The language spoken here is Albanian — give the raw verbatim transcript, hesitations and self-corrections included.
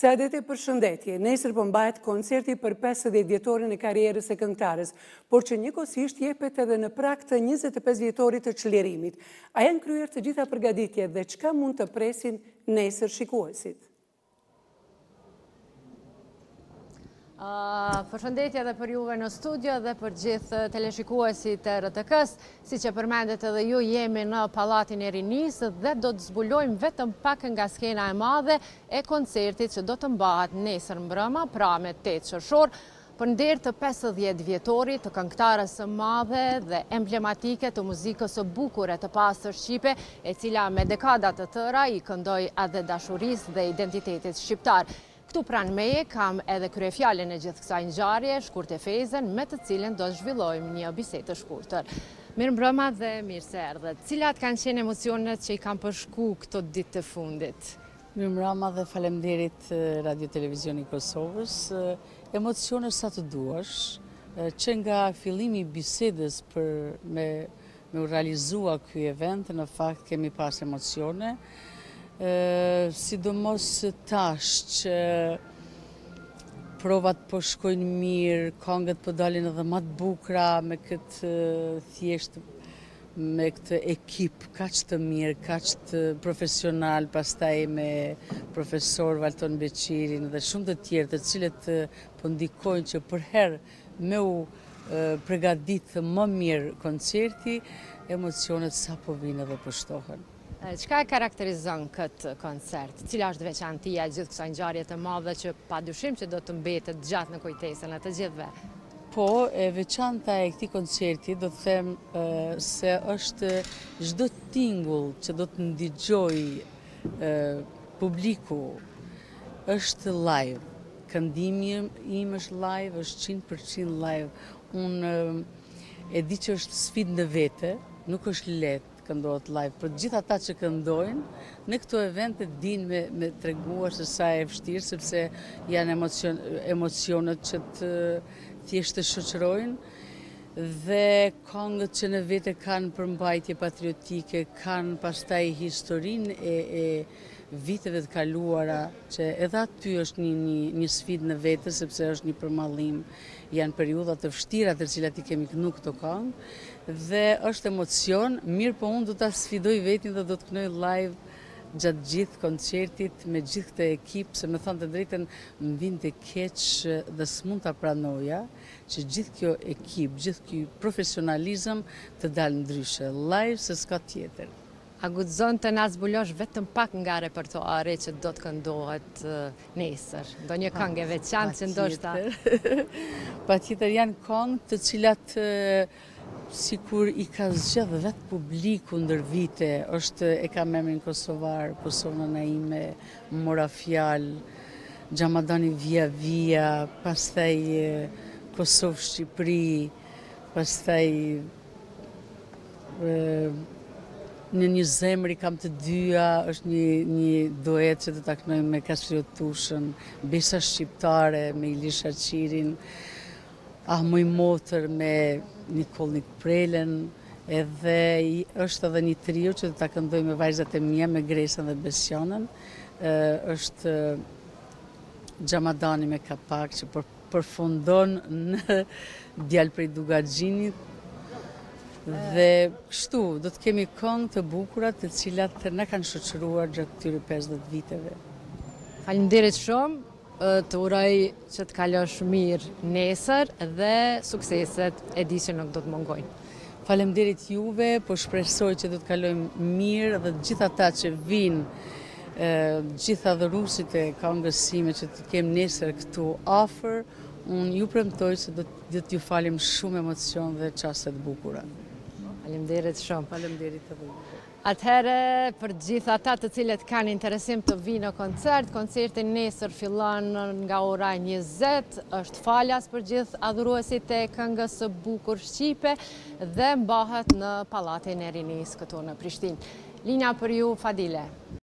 Saadet e përshëndetje, nesër përmbajt koncerti për pesëdhjetë vjetorin e karrierës së këngëtares, por që njëkohësisht jepet edhe në prag të njëzet e pesë vjetorit të çlirimit. A janë kryer të gjitha përgatitjet dhe çka mund të presin nesër shikuesit? Uh, përshëndetje edhe për juve në studio dhe për gjithë teleshikuesit e R T K-s. Si që përmendet edhe ju, jemi në Pallatin e Rinisë dhe do të zbulojmë vetëm pak nga skena e madhe e koncertit që do të mbahet nesër mbrëma, pra me tetë qershor, për nder të pesëdhjetë vjetorit të këngëtarës së madhe dhe emblematike të muzikës së bukur e të pastër shqipe, e cila me dekada të tëra i këndoi edhe dashurisë dhe identitetit shqiptar. Këtu pranë meje kam edhe kryefjalën e gjithë kësaj ngjarje, Shkurtë Fezen, me të cilën do të zhvillojmë një bisedë të shkurtër. Mirëmbrëma dhe mirë se erdhët. Cilat kanë qenë emocionet që i kanë përshku këto ditë të fundit? Mirëmbrëma dhe faleminderit Radio Televizioni Kosovës. Emocione sa të duash, që nga fillimi i bisedës për me, me u realizua ky event, në fakt kemi pas emocione. Uh, sidomos tash që provat po shkojnë mirë, këngët po dalin edhe më të bukura me këtë uh, thjesht me këtë ekip kaq të mirë, kaq të profesional, pastaj me profesor Valton Beqirin dhe shumë të tjerë të cilët uh, po ndikojnë që për herë me u uh, përgatitë më mirë koncerti, emocionet sa po vinë edhe po shtohen. Çka e karakterizon këtë koncert? Cila është veçantia e gjithë kësaj ngjarje të madhe që padyshim që do të mbetet gjatë në kujtesën e të gjithëve? Po, e veçanta e këtij koncerti do të them uh, se është çdo tingull që do të ndigjoj uh, publiku është live. Këndimi im është live, është njëqind përqind live. Unë uh, e di që është sfidë në vete, nuk është lehtë këndohet live, për gjithë ata që këndojnë, në këto evente din me, me treguar se sa e vështirë, sepse janë emocion, emocionet që të thjesht të shoqërojnë dhe këngët që në vete kanë përmbajtje patriotike, kanë pastaj historinë e, e viteve të kaluara, që edhe aty është një, një, një sfidë në vete, sepse është një përmallim, janë periudhat të vështira të cilat i kemi kënu këto këngë, dhe është emocion, mirë po unë do ta sfidoj vetin dhe do të kënoj live gjatë gjithë koncertit me gjithë këtë ekip, se me thonë të drejten më vinte keq dhe s'mund ta pranoja që gjithë kjo ekip, gjithë kjo profesionalizëm të dalë ndryshe, live se s'ka tjetër. A guxon të na zbulosh vetëm pak nga repertuari që do të këndohet uh, nesër? Do një këngë e veçantë që ndoshta. Patjetër janë këngë të cilat uh, sikur i ka zgjedh vetë publiku ndër vite, është e ka emrin kosovar, Kosovë nëna ime, mora fjalë, Xhamadani via via, pastaj uh, Kosovë Shqipëri, pastaj uh, Në një zemër i kam të dyja, është një, një duet që të taknojmë me Kasrio Tushën, Besa Shqiptare me Ilisha Qirin, Ah Moj Motër me Nikolnik Prelen, edhe është edhe një trio që të ta këndoj me vajzat e mia, me Gresën dhe Besjanën, është Xhamadani me Kapak që për, përfundon në Djalë prej Dugaxhinit. Dhe kështu, do të kemi këngë të bukura të cilat na kanë shoqëruar gjatë këtyre pesëdhjetë viteve. Faleminderit shumë, të uroj që të kalosh mirë nesër dhe sukseset e di që nuk do të mungojnë. Faleminderit juve, po shpresoj që do të kalojmë mirë dhe të gjithë ata që vinë, gjithë adhuruesit e këngës sime që të kem nesër këtu afër, unë ju premtoj se do të ju falim shumë emocion dhe çaste të bukura. Faleminderit shumë. Faleminderit edhe ju. Atëherë, për gjithë ata të cilët kanë interesim të vinë në koncert, koncerti nesër fillon nga ora njëzet, është falas për gjithë adhuruesit e këngës së bukur shqipe dhe mbahet në Pallatin e Rinisë këtu në Prishtinë. Linja për ju, Fadile.